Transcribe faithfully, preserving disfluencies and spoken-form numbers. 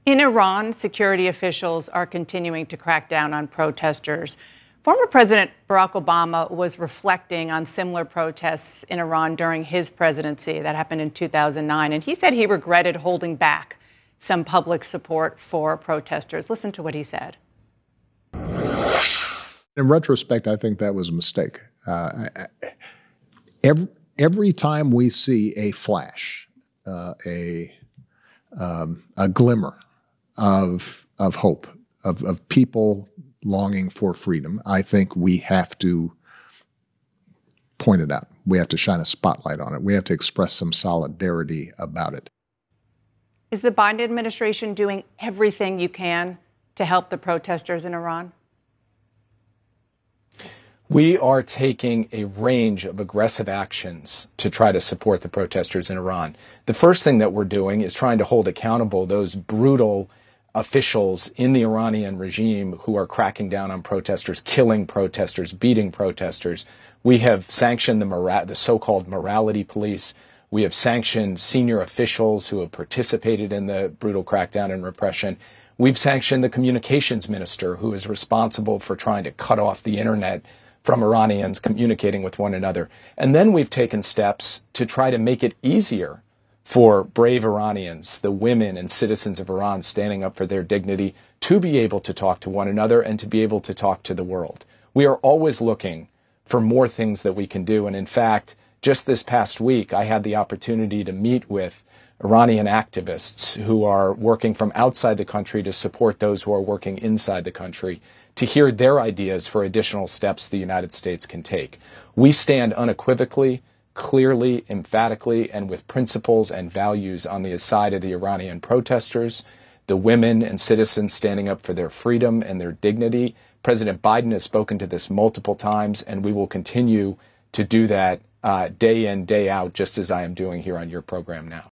In Iran, security officials are continuing to crack down on protesters. Former President Barack Obama was reflecting on similar protests in Iran during his presidency. That happened in two thousand nine, and he said he regretted holding back some public support for protesters. Listen to what he said. In retrospect, I think that was a mistake. Uh, every, every time we see a flash, uh, a, um, a glimmer of, of hope, of, of people longing for freedom, I think we have to point it out. We have to shine a spotlight on it. We have to express some solidarity about it. Is the Biden administration doing everything you can to help the protesters in Iran? We are taking a range of aggressive actions to try to support the protesters in Iran. The first thing that we're doing is trying to hold accountable those brutal officials in the Iranian regime who are cracking down on protesters, killing protesters, beating protesters. We have sanctioned the, mora- the so-called morality police. We have sanctioned senior officials who have participated in the brutal crackdown and repression. We've sanctioned the communications minister who is responsible for trying to cut off the internet from Iranians communicating with one another. And then we've taken steps to try to make it easier for brave Iranians, the women and citizens of Iran standing up for their dignity, to be able to talk to one another and to be able to talk to the world. We are always looking for more things that we can do. And in fact, just this past week, I had the opportunity to meet with Iranian activists who are working from outside the country to support those who are working inside the country, to hear their ideas for additional steps the United States can take. We stand unequivocally, clearly, emphatically, and with principles and values on the side of the Iranian protesters, the women and citizens standing up for their freedom and their dignity. President Biden has spoken to this multiple times, and we will continue to do that uh, day in, day out, just as I am doing here on your program now.